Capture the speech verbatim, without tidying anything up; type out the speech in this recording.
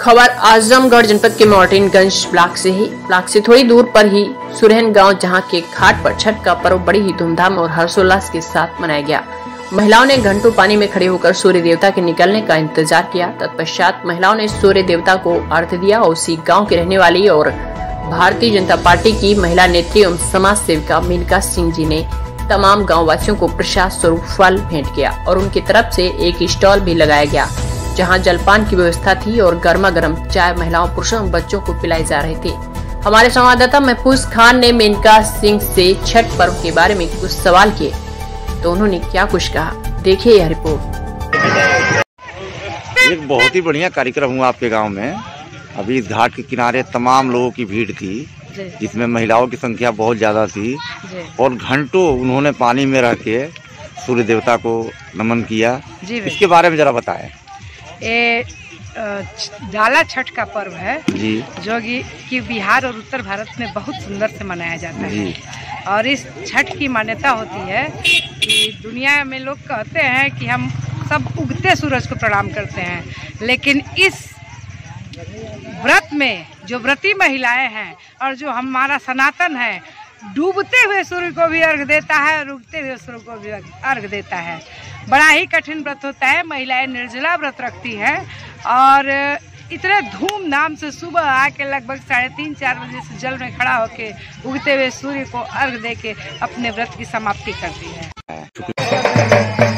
खबर आजमगढ़ जनपद के मोर्टिनगंज ब्लॉक से ही ब्लॉक से थोड़ी दूर पर ही सुरहन गांव, जहां के घाट पर छठ का पर्व बड़ी ही धूमधाम और हर्षोल्लास के साथ मनाया गया। महिलाओं ने घंटों पानी में खड़े होकर सूर्य देवता के निकलने का इंतजार किया। तत्पश्चात महिलाओं ने सूर्य देवता को अर्घ्य दिया और उसी गाँव की रहने वाली और भारतीय जनता पार्टी की महिला नेत्री एवं समाज सेविका मेनका सिंह जी ने तमाम गाँव वासियों को प्रसाद स्वरूप फल भेंट किया और उनकी तरफ से एक स्टॉल भी लगाया गया, जहां जलपान की व्यवस्था थी और गर्मा गर्म चाय महिलाओं, पुरुषों और बच्चों को पिलाई जा रही थी। हमारे संवाददाता महफूज खान ने मेनका सिंह से छठ पर्व के बारे में कुछ सवाल किए, तो उन्होंने क्या कुछ कहा, देखिए यह रिपोर्ट। एक बहुत ही बढ़िया कार्यक्रम हुआ आपके गांव में। अभी इस घाट के किनारे तमाम लोगों की भीड़ थी, जिसमें महिलाओं की संख्या बहुत ज्यादा थी और घंटों उन्होंने पानी में रह के सूर्य देवता को नमन किया। इसके बारे में जरा बताएं। ये डाला छठ का पर्व है जी, जो कि बिहार और उत्तर भारत में बहुत सुंदर से मनाया जाता है। और इस छठ की मान्यता होती है कि दुनिया में लोग कहते हैं कि हम सब उगते सूरज को प्रणाम करते हैं, लेकिन इस व्रत में जो व्रती महिलाएं हैं और जो हमारा सनातन है, डूबते हुए सूर्य को भी अर्घ देता है और उगते हुए सूर्य को भी अर्घ देता है। बड़ा ही कठिन व्रत होता है। महिलाएं निर्जला व्रत रखती हैं और इतने धूमधाम से सुबह आके लगभग साढ़े तीन चार बजे से जल में खड़ा होके उगते हुए सूर्य को अर्घ दे के अपने व्रत की समाप्ति करती है।